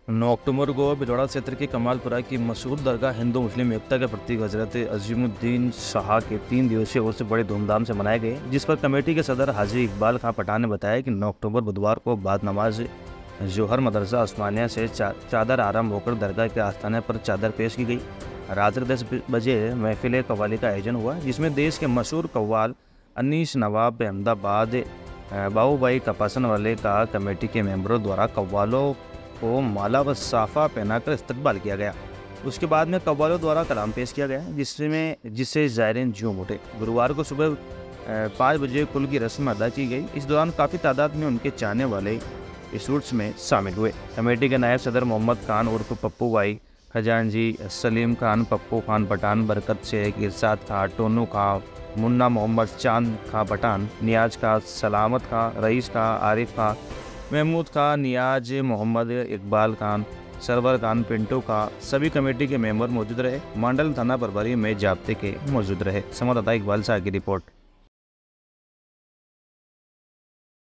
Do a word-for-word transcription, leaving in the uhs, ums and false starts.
नौ अक्टूबर को भिलवाड़ा क्षेत्र के कमालपुरा की मशहूर दरगाह हिंदू मुस्लिम एकता के प्रतीक हजरत अजीमुद्दीन शाह के तीन दिवसीय उर्स बड़े धूमधाम से मनाए गए, जिस पर कमेटी के सदर हाजी इकबाल खां पठान ने बताया कि नौ अक्टूबर बुधवार को बाद नमाज जोहर मदरसा उस्मानिया से चा, चादर आरंभ होकर दरगाह के आस्थाने पर चादर पेश की गई। रात दस बजे महफिल कव्वाली का आयोजन हुआ, जिसमें देश के मशहूर कव्वाल अनीस नवाब अहमदाबाद बाबूभाई कपासन वाले का कमेटी के मेंबरों द्वारा कव्वालों को माला व साफा पहनाकर इस्तकबाल किया गया। उसके बाद में कव्वालों द्वारा कलाम पेश किया गया, जिसमें जिससे ज़ायरीन झूम उठे। गुरुवार को सुबह पाँच बजे कुल की रस्म अदा की गई। इस दौरान काफ़ी तादाद में उनके चाहने वाले इस उर्स में शामिल हुए। कमेटी के नायब सदर मोहम्मद खान उर्फ पप्पू भाई, खजानजी सलीम खान, पप्पू खान पठान, बरकत शेख, इरशाद खां, टोनू खां, मुन्ना मोहम्मद, चांद खां पठान, नियाज खां, सलामत खां, रईस खां, आरिफ खां, महमूद खां, नियाज मोहम्मद, इकबाल खान, सरवर खान, पिंटू खां सभी कमेटी के मेंबर मौजूद रहे। मंडल थाना प्रभारी में जाब्ते के मौजूद रहे। संवाददाता इकबाल शाह की रिपोर्ट।